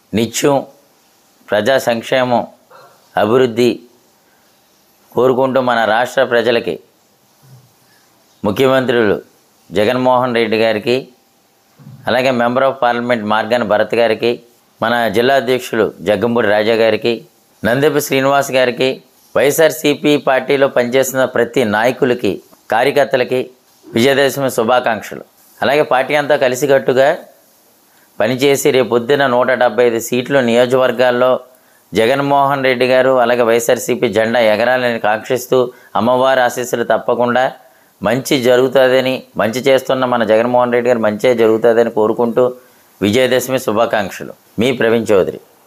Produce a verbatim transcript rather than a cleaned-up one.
నిత్యం ప్రజా సంక్షేమం అభివృద్ధి కోరుకుంటూ మన రాష్ట్ర ప్రజలకి ముఖ్యమంత్రులు జగన్మోహన్ రెడ్డి గారికి, అలాగే member of parliament Margani Bharat గారికి, మన జిల్లా అధ్యక్షులు జగ్గంపూడి రాజా గారికి, నందెపి శ్రీనివాస్ గారికి, వైఎస్ఆర్సీపీ పార్టీలో పనిచేస్తున్న ప్రతి నాయకులకి, కార్యకర్తలకి విజయదశమి శుభాకాంక్షలు. అలాగే పార్టీ అంతా కలిసికట్టుగా పనిచేసి రేపొద్దున నూట డెబ్బై ఐదు సీట్లు నియోజకవర్గాల్లో జగన్మోహన్ రెడ్డి గారు అలాగే వైఎస్ఆర్సీపీ జెండా ఎగరాలని కాంక్షిస్తూ అమ్మవారి ఆశీస్సులు తప్పకుండా మంచి జరుగుతుందని, మంచి చేస్తున్న మన జగన్మోహన్ రెడ్డి గారు మంచి జరుగుతుందని కోరుకుంటూ విజయదశమి శుభాకాంక్షలు. మీ ప్రవీణ్ చౌదరి.